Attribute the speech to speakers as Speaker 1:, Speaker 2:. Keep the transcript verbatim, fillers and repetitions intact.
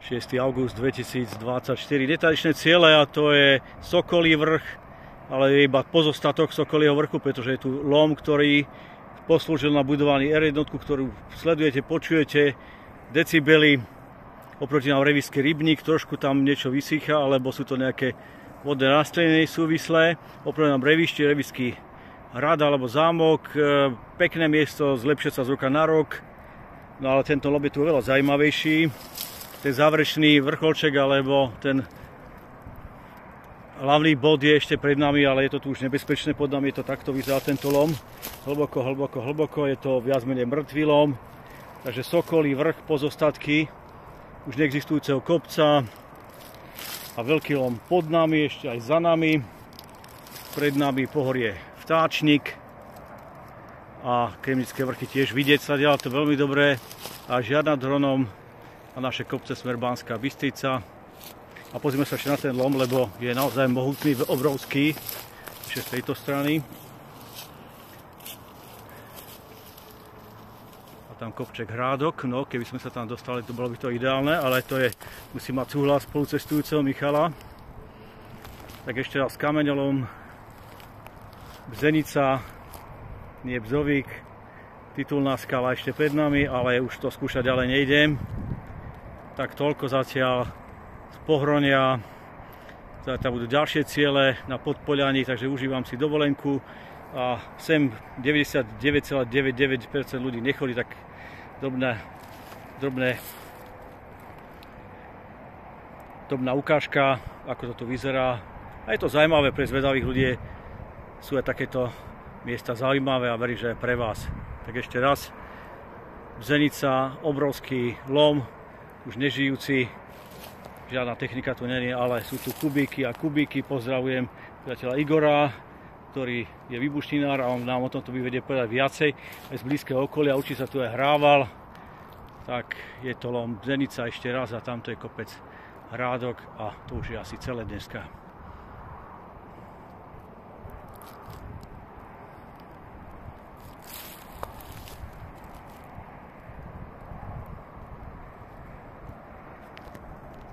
Speaker 1: šiesteho augusta dvetisícdvadsaťštyri. Netradičné ciele, a to je Sokolí vrch, ale je iba pozostatok Sokolieho vrchu, pretože je tu lom, ktorý poslúžil na budovanie er jedna, ktorú sledujete, počujete, decibely. Oproti nám Revíšsky rybník, trošku tam niečo vysýcha, alebo sú to nejaké vodné rastliny súvislé. Oproti nám Revíšte, Revíšsky hrad alebo zámok, pekné miesto, zlepšie sa z roka na rok. No ale tento lom je tu veľa zaujímavejší. Ten záverečný vrcholček, alebo ten hlavný bod je ešte pred nami, ale je to tu už nebezpečné. Pod nami je to takto, vyzerá tento lom. Hlboko, hlboko, hlboko, je to viac menej mŕtvý lom. Takže Sokolí vrch, pozostatky už neexistujúceho kopca a veľký lom pod nami, ešte aj za nami. Pred nami pohorie Vtáčnik a Kremnické vrchy tiež vidieť sa ďalej, to veľmi dobré. A žiadna dronom a naše kopce smer Banská Bystrica. A pozrieme sa ešte na ten lom, lebo je naozaj mohutný, obrovský. Ešte z tejto strany. A tam kopček Hrádok. No, keby sme sa tam dostali, to bolo by to ideálne, ale to je, musí mať súhlas spolucestujúceho Michala. Tak ešte raz Kameňolom, Bzenica, nie Bzovík, titulná skala ešte pred nami, ale už to skúšať ďalej nejdem. Tak toľko zatiaľ z Pohronia. Tam budú ďalšie ciele na Podpoliani, takže užívam si dovolenku. A sem deväťdesiatdeväť celá deväťdesiatdeväť percent ľudí nechodí, tak drobné, drobné, drobná ukážka, ako to tu vyzerá. A je to zaujímavé pre zvedavých ľudí, sú aj takéto miesta zaujímavé a verím, že aj pre vás. Tak ešte raz, Bzenica, obrovský lom, už nežijúci, žiadna technika tu není, ale sú tu kubíky a kubíky. Pozdravujem priateľa Igora, ktorý je výbušninár a on nám o tomto vyvedie povedať viacej. Aj z blízkeho okolia, učí sa tu aj hrával. Tak je to lom Bzenica ešte raz a tamto je kopec Hrádok a to už je asi celé dneska.